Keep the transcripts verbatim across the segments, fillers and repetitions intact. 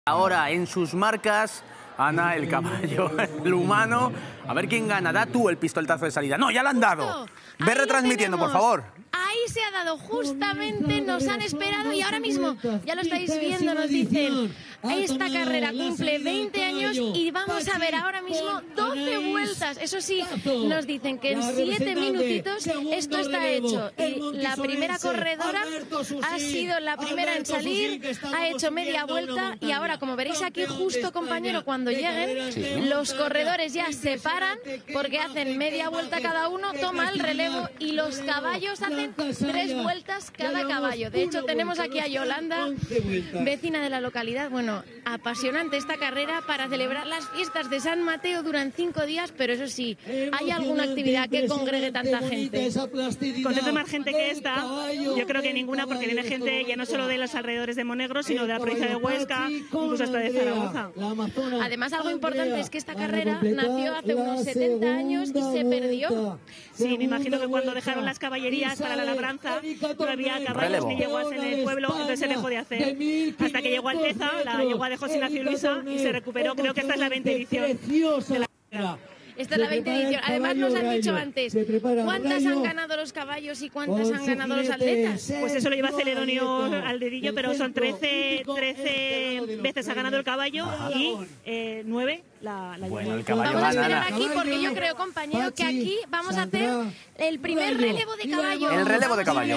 Ahora en sus marcas, Ana, el caballo, el humano. A ver quién gana. Da tú el pistoletazo de salida. No, ya lo han dado. Ve retransmitiendo, por favor. Ahí se ha dado, justamente nos han esperado y ahora mismo, ya lo estáis viendo, nos dicen, esta carrera cumple veinte años y vamos a ver ahora mismo doce vueltas. Eso sí, nos dicen que en siete minutitos esto está hecho. Y la primera corredora ha sido la primera en salir, ha hecho media vuelta y ahora, como veréis aquí justo, compañero, cuando lleguen, sí, los corredores ya se paran porque hacen media vuelta cada uno, toma el relevo y los caballos hacen tres vueltas cada caballo. De hecho, tenemos aquí a Yolanda, vecina de la localidad. Bueno, apasionante esta carrera para celebrar las fiestas de San Mateo. Duran cinco días, pero eso sí, ¿hay alguna actividad que congregue tanta gente? Con tanta más gente que esta, yo creo que ninguna, porque viene gente ya no solo de los alrededores de Monegros, sino de la provincia de Huesca, incluso hasta de Zaragoza. Además, algo importante es que esta carrera nació hace unos setenta años y se perdió. Sí, me imagino que cuando dejaron las caballerías para la labranza, no había caballos ni yeguas en el pueblo, entonces se dejó de hacer. Hasta que llegó Alteza, la yegua de José Ignacio Luisa, y se recuperó. Creo que esta es la veinte edición de la carrera. Esta es la veinte edición. Además nos han dicho antes, ¿cuántas han ganado los cabalos y cuántas han ganado los atletas? Pues eso lo lleva Celedonio al dedillo, pero son trece, trece veces ha ganado el caballo y eh, nueve la, la bueno, el Vamos a esperar gana. aquí porque yo creo, compañero, que aquí vamos a hacer el primer relevo de caballo. El relevo de caballo.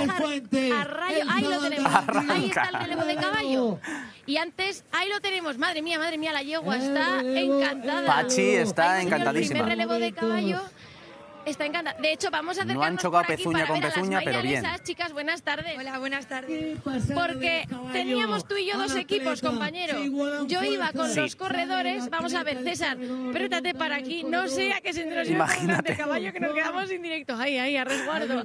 A rayo, ahí lo tenemos. Arranca. Ahí está el relevo de caballo. Y antes, ahí lo tenemos. Madre mía, madre mía, la yegua está encantada. Pachi está Ahí encantadísima. El primer relevo de caballo está encantada. De hecho, vamos a acercarnos No han chocado por aquí pezuña para con ver a las pezuña, pero bien. mairalesas. Chicas, buenas tardes. Hola, buenas tardes. Porque teníamos tú y yo dos equipos, compañero. Yo iba con Sí. los corredores. Vamos a ver, César, prétate para aquí. No sea que se nos Imagínate. de caballo que nos quedamos sin directo. Ahí, ahí, a resguardo.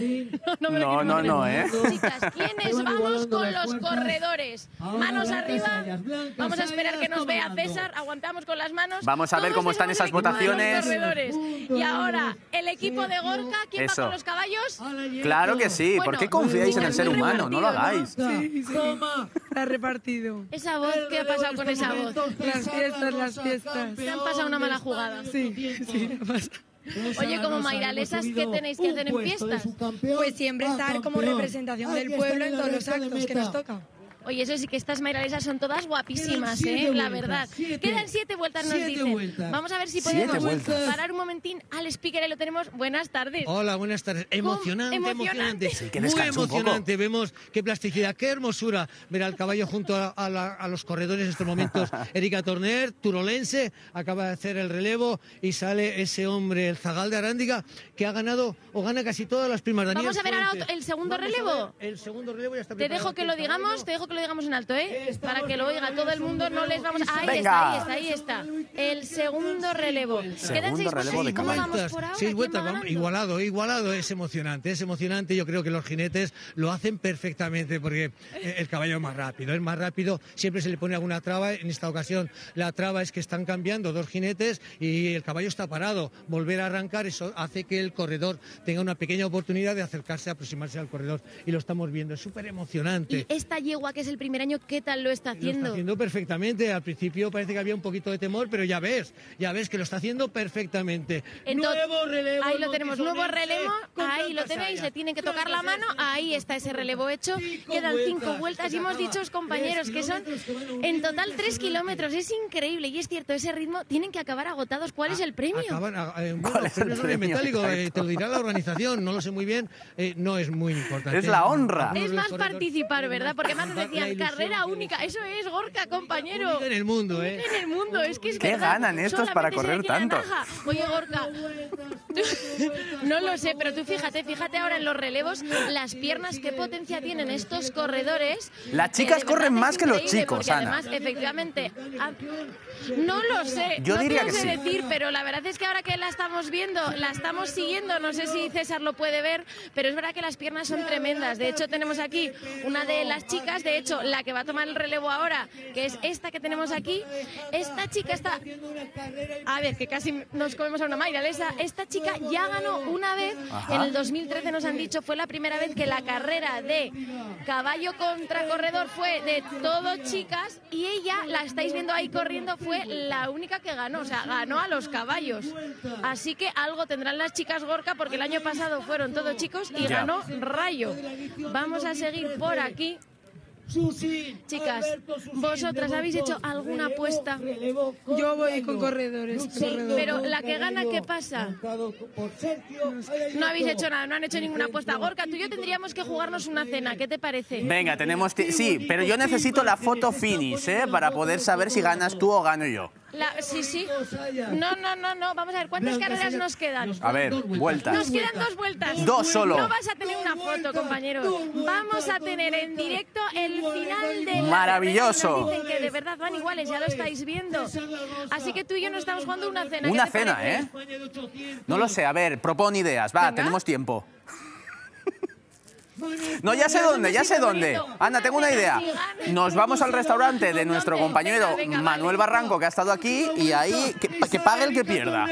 No, me lo No, quiero no, no, ¿eh? Chicas, ¿quiénes vamos con los corredores? Manos arriba. Vamos a esperar que nos vea César. Aguantamos con las manos. Vamos a ver Todos cómo están somos esas el equipo de los votaciones. corredores. Y ahora, el equipo de Gorka, ¿quién Eso. va con los caballos? Claro que sí. ¿Por Bueno, qué confiáis en el muy ser humano? No lo repartido, hagáis. Sí, sí. Toma, está repartido. Esa voz, ¿qué ha pasado con esa voz? Las fiestas, las fiestas. Me han pasado una mala jugada. Sí, sí, me pasa. Oye, como mairalesas, ¿qué tenéis que hacer en fiestas? Pues siempre estar como representación del pueblo en todos los actos que nos toca. Oye, eso sí que estas mairalesas son todas guapísimas, ¿eh? La verdad. Quedan siete vueltas, nos dicen. Vamos a ver si Siete podemos vueltas. parar un momentín al speaker. Ahí lo tenemos. Buenas tardes. Hola, buenas tardes. Emocionante, emocionante. emocionante. Sí, que Muy descanse un poco. emocionante. Vemos qué plasticidad, qué hermosura ver al caballo junto a, a la- a los corredores en estos momentos. Erika Torner, turolense, acaba de hacer el relevo y sale ese hombre, el zagal de Arándiga, que ha ganado o gana casi todas las primas. Daniel Vamos a ver ahora Fuentes. otro- el segundo Vamos a relevo. ver, el segundo relevo ya está Te preparado. dejo que lo digamos, te dejo que lo digamos en alto, ¿eh? Para que lo oiga todo el mundo, no les vamos a... Ahí Venga. está, ahí está, ahí está. El segundo relevo. Quedan Segundo seis relevo vueltas. de ¿Cómo caballo. vamos por ahora? Seis ¿Quién vueltas, va vamos, ganando? igualado, igualado, es emocionante, es emocionante. Yo creo que los jinetes lo hacen perfectamente porque eh, el caballo es más rápido, es más rápido, siempre se le pone alguna traba. En esta ocasión la traba es que están cambiando dos jinetes y el caballo está parado. Volver a arrancar, eso hace que el corredor tenga una pequeña oportunidad de acercarse, aproximarse al corredor y lo estamos viendo, es súper emocionante. Y esta yegua, que es el primer año, ¿qué tal lo está Lo está haciendo? haciendo perfectamente. Al principio parece que había un poquito de temor, pero ya ves, ya ves que lo está haciendo perfectamente. Entonces, nuevo relevo. ahí lo tenemos, nuevo montijonense, relevo, con ahí lo tantas tenéis, hayas, le tienen que tocar la tantas mano, hayas. ahí está ese relevo hecho, Cinco quedan cinco vueltas, vueltas y se hemos acaba. dicho, compañeros, que son Tres kilómetros que van a unir en total millones tres de kilómetros, es increíble y es cierto, ese ritmo, tienen que acabar agotados. ¿Cuál es el premio? Acaban, a- eh, bueno, ¿Cuál es el premio sobre premio? metálico, eh, Exacto. te lo dirá la organización, no lo sé muy bien, eh, no es muy importante. Es la honra. Algunos Es del más corredor- participar, ¿verdad? Porque más nos La decían, ilusión carrera que única, les- eso es, Gorka, compañero. Única en el mundo, ¿eh? Única en el mundo, es que es ¿Qué verdad. ganan estos para Solamente correr se le queda tanto? naja. Oye, Gorka, no lo sé, pero tú fíjate, fíjate ahora en los relevos, las piernas, qué potencia tienen estos corredores. Las que chicas de corren verdad más es que los increíble, chicos, porque Ana. Además, efectivamente, ah, no lo sé, Yo no diría te lo que sé sí. decir, pero la verdad es que ahora que la estamos viendo, la estamos siguiendo, no sé si César lo puede ver, pero es verdad que las piernas son tremendas. De hecho, tenemos aquí una de las chicas, de hecho, hecho, la que va a tomar el relevo ahora, que es esta que tenemos aquí, esta chica está... A ver, que casi nos comemos a una Mayra. Esa, esta chica ya ganó una vez, Ajá. en el dos mil trece nos han dicho, fue la primera vez que la carrera de caballo contra corredor fue de todo chicas, y ella, la estáis viendo ahí corriendo, fue la única que ganó, o sea, ganó a los caballos. Así que algo tendrán las chicas Gorka, porque el año pasado fueron todos chicos y ya. ganó Rayo. Vamos a seguir por aquí. Chicas, ¿vosotras habéis hecho alguna apuesta? Yo voy con corredores. Sí, pero la que gana, ¿qué pasa? No habéis hecho nada, no han hecho ninguna apuesta. Gorka, tú y yo tendríamos que jugarnos una cena, ¿qué te parece? Venga, tenemos... Sí, pero yo necesito la foto finish, ¿eh? Para poder saber si ganas tú o gano yo. La, sí, sí. No, no, no, no. Vamos a ver, ¿cuántas carreras nos quedan? A ver, vueltas. Nos quedan dos vueltas. Dos solo. No vas a tener una foto, compañeros. Vamos a tener en directo el final de la Maravilloso. Nos dicen que de verdad van iguales, ya lo estáis viendo. Así que tú y yo nos estamos jugando una cena. Una cena, ¿eh? No lo sé, a ver, propon ideas. Va, Venga. tenemos tiempo. No, ya sé dónde, ya sé dónde. Ana, tengo una idea. Nos vamos al restaurante de nuestro compañero Manuel Barranco, que ha estado aquí, y ahí que, que pague el que pierda.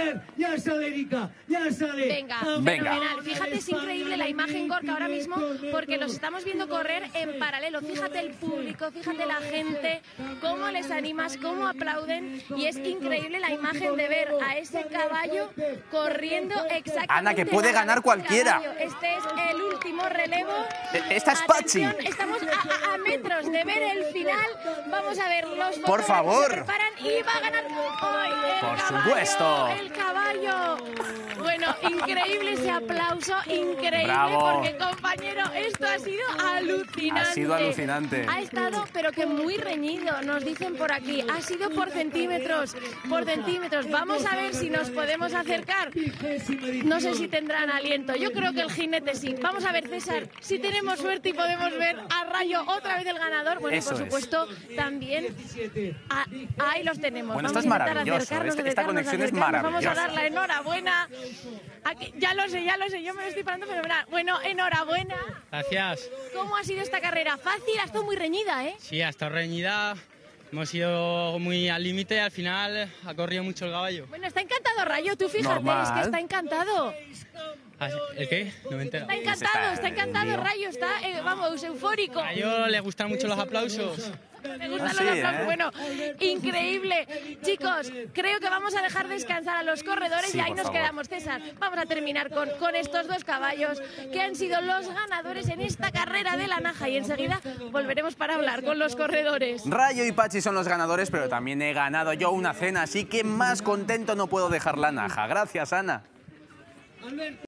Venga, Venga. Fíjate, es increíble la imagen, Gorka, ahora mismo, porque los estamos viendo correr en paralelo. Fíjate el público, fíjate la gente, cómo les animas, cómo aplauden, y es increíble la imagen de ver a ese caballo corriendo exactamente. Ana, que puede ganar cualquiera. Caballo. Este es el último relevo. Esta es Pachi. Estamos a, a metros de ver el final. Vamos a ver los Por favor. Se preparan y va a ganar hoy el Por caballo, supuesto. El caballo. Bueno, increíble ese aplauso, increíble, Bravo. Porque, compañero, esto ha sido alucinante. Ha sido alucinante. Ha estado, pero que muy reñido, nos dicen por aquí. Ha sido por centímetros, por centímetros. Vamos a ver si nos podemos acercar. No sé si tendrán aliento. Yo creo que el jinete sí. Vamos a ver, César, si tenemos suerte y podemos ver a Rayo otra vez el ganador. Bueno, Eso por supuesto, es. también a, ahí los tenemos. Bueno, Vamos esto es a maravilloso. acercarnos, Esta, esta acercarnos, conexión es acercarnos. maravillosa. Vamos a dar la enhorabuena. Aquí, ya lo sé, ya lo sé, yo me lo estoy parando fenomenal. Bueno, enhorabuena. Gracias. ¿Cómo ha sido esta carrera? Fácil, ha estado muy reñida, ¿eh? Sí, ha estado reñida. Hemos ido muy al límite y al final ha corrido mucho el caballo. Bueno, está encantado Rayo, tú fíjate, Normal. es que está encantado. ¿El qué? No me entero. Está encantado, está encantado Rayo, está, eh, vamos, eufórico. A Rayo le gustan mucho los aplausos. Me gustan Ah, los sí, aplausos. ¿eh? Bueno, increíble. Chicos, creo que vamos a dejar descansar a los corredores Sí, y ahí por nos favor. quedamos. César, vamos a terminar con, con estos dos caballos que han sido los ganadores en esta carrera de la Naja, y enseguida volveremos para hablar con los corredores. Rayo y Pachi son los ganadores, pero también he ganado yo una cena, así que más contento no puedo dejar la Naja. Gracias, Ana.